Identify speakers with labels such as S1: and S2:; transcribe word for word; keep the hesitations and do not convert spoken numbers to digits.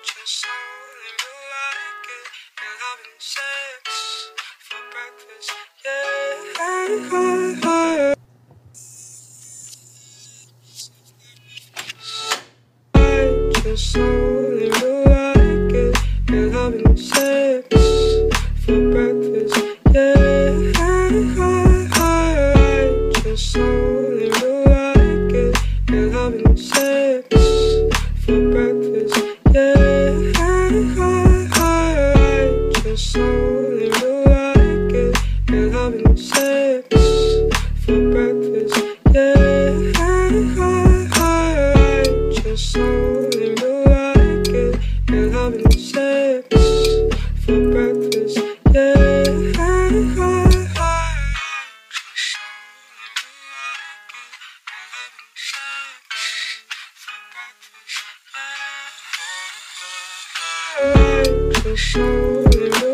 S1: just only you like it. You're having sex for breakfast, yeah. Just only you like it. You're having sex for breakfast, yeah. Just only you like it. You're having sex for breakfast, yeah. Just only you like it. You're having sex for breakfast, yeah. Just only you like it. You're having sex for breakfast, yeah. Just only you